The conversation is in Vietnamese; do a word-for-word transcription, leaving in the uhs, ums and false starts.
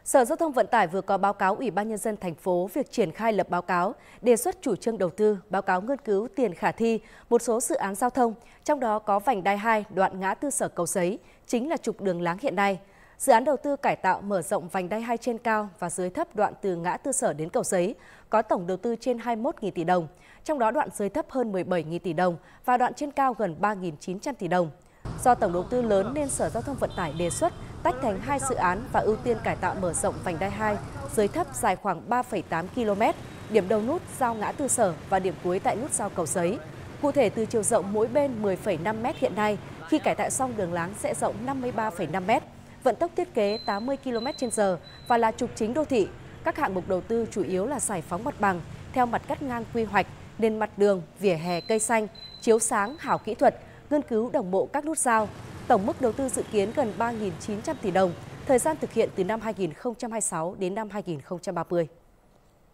Sở Giao thông Vận tải vừa có báo cáo Ủy ban Nhân dân thành phố việc triển khai lập báo cáo, đề xuất chủ trương đầu tư, báo cáo nghiên cứu tiền khả thi một số dự án giao thông, trong đó có vành đai hai đoạn ngã tư Sở Cầu Giấy, chính là trục đường láng hiện nay. Dự án đầu tư cải tạo mở rộng vành đai hai trên cao và dưới thấp đoạn từ ngã tư Sở đến Cầu Giấy có tổng đầu tư trên hai mươi mốt nghìn tỷ đồng, trong đó đoạn dưới thấp hơn mười bảy nghìn tỷ đồng và đoạn trên cao gần ba nghìn chín trăm tỷ đồng. Do tổng đầu tư lớn nên Sở Giao thông Vận tải đề xuất tách thành hai dự án và ưu tiên cải tạo mở rộng vành đai hai dưới thấp dài khoảng ba phẩy tám ki lô mét, điểm đầu nút giao ngã tư Sở và điểm cuối tại nút giao Cầu Giấy. Cụ thể từ chiều rộng mỗi bên mười phẩy năm mét hiện nay, khi cải tạo xong đường láng sẽ rộng năm mươi ba phẩy năm mét, vận tốc thiết kế tám mươi ki lô mét trên giờ và là trục chính đô thị. Các hạng mục đầu tư chủ yếu là giải phóng mặt bằng theo mặt cắt ngang quy hoạch, nền mặt đường, vỉa hè cây xanh, chiếu sáng, hảo kỹ thuật, nghiên cứu đồng bộ các nút giao. Tổng mức đầu tư dự kiến gần ba nghìn chín trăm tỷ đồng, thời gian thực hiện từ năm hai nghìn không trăm hai mươi sáu đến năm hai nghìn không trăm ba mươi.